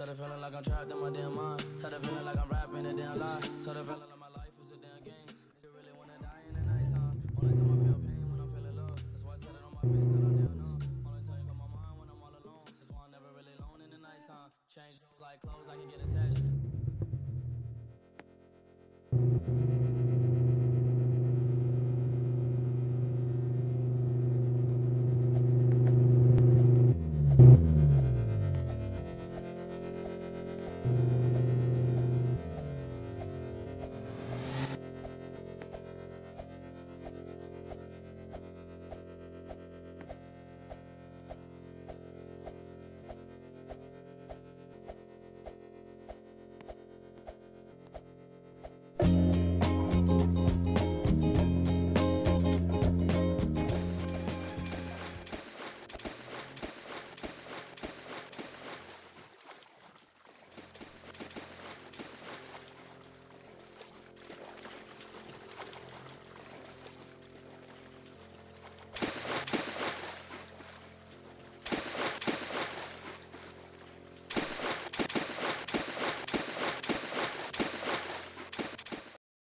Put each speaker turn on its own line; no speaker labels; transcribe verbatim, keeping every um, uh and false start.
Tell the feeling like I'm trapped in my damn mind. Tell the feeling like I'm rapping a damn lie. Tell the feeling like my life is a damn game. Nigga really wanna die in the nighttime. Only time I feel pain when I'm feeling love. That's why I tell it on my face that I'm damn numb. Only time on my mind when I'm all alone. That's why I'm never really alone in the nighttime. Change those like clothes, I can get attached.